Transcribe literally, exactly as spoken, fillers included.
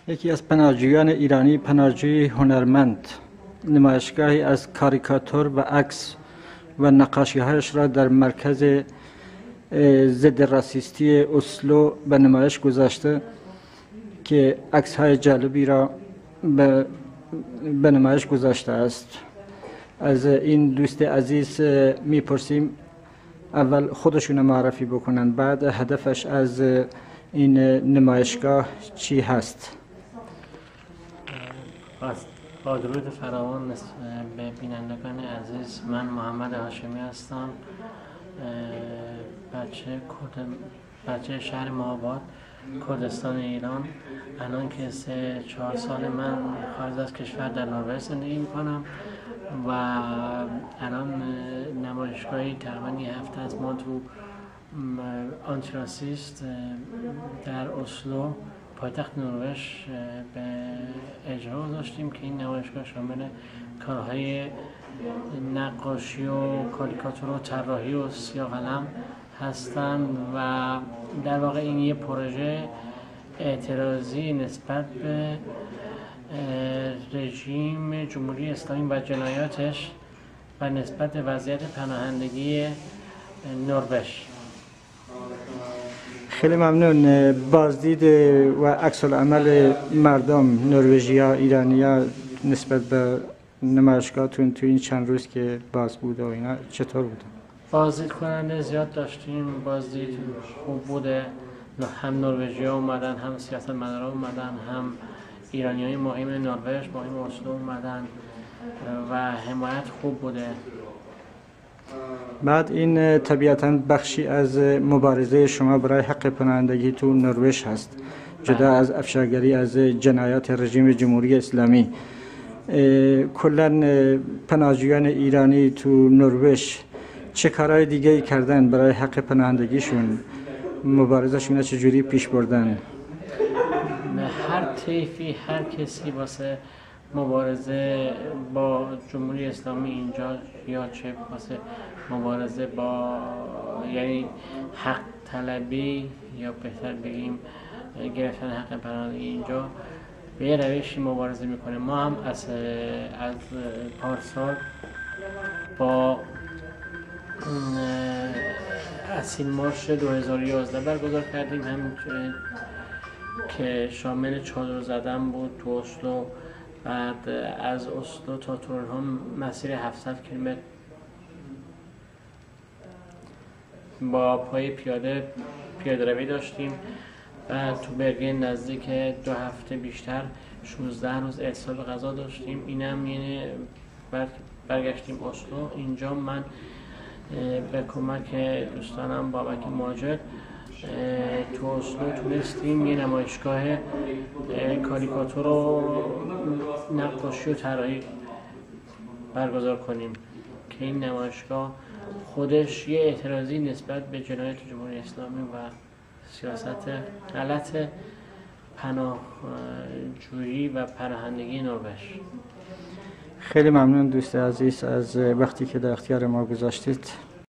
یکی از پناهجویان ایرانی، پناهجوی هنرمند، نمایشگاهی از کاریکاتور و عکس و نقاشی‌هایش را در مرکز ضد راسیستی اسلو به نمایش گذاشته که عکس‌های جالبی را به, به نمایش گذاشته است. از این دوست عزیز میپرسیم اول خودشون معرفی بکنن، بعد هدفش از این نمایشگاه چی هست؟ با درود فراوان به بینندگان عزیز، من محمد هاشمی هستم، بچه کرد بچه شهر مهاباد، کردستان ایران. الان که سه چهار سال من خارج از کشور در نروژ زندگی میکنم و الان نمایشگاهی تقریبا یه هفته از ما تو آنتیراسیست در اسلو پایتخت نروژ به اجرا داشتیم که این نمایشگاه شامل کارهای نقاشی و کاریکاتور و طراحی و سیاه قلم هستند و در واقع این یه پروژه اعتراضی نسبت به رژیم جمهوری اسلامی و جنایاتش و نسبت به وضعیت پناهندگی نروژ. خیلی ممنون. بازدید و عکس العمل مردم نروژیا، ایرانیا نسبت به نمایشگاهتون تو این چند روز که باز بود و اینا چطور بود؟ بازدید کننده زیاد داشتیم، بازدید خوب بوده، هم نروژیا اومدن، هم سیاستمدارا اومدن، هم ایرانیای مقیم نروژ، مقیم اسلو اومدن و حمایت خوب بوده. بعد این طبیعتاً بخشی از مبارزه شما برای حق پناهندگی تو نروژ هست، جدا از افشاگری از جنایات رژیم جمهوری اسلامی. کلاً پناهجویان ایرانی تو نروژ چه کارهای دیگه کردن برای حق پناهندگیشون؟ مبارزه‌شون چجوری پیش بردن؟ هر طیفی، هر کسی واسه مبارزه با جمهوری اسلامی اینجا یا چه واسه مبارزه با یعنی حق طلبی یا بهتر بگیم گرفتن حق پناهندگی اینجا به یه روشی مبارزه میکنه. ما هم از از پارسال با اصیل مارش دو هزار و یازده برگزار کردیم، هم که شامل چادر زدن بود تو اسلو. بعد از اسلو تا تورنهام مسیر هفتصد کیلومتر با پای پیاده پیاده روی داشتیم. بعد تو برگن نزدیک دو هفته بیشتر شانزده روز اعتصاب غذا داشتیم. اینم یعنی برگشتیم اسلو. اینجا من به کمک دوستانم بابک ماجد تو اسلو تونستیم یه نمایشگاه کاریکاتور و نقاشی و طراحی برگزار کنیم که این نمایشگاه خودش یه اعتراضی نسبت به جنایت جمهوری اسلامی و سیاست غلط پناهجویی و پناهندگی نروژ. خیلی ممنون دوست عزیز از وقتی که در اختیار ما گذاشتید.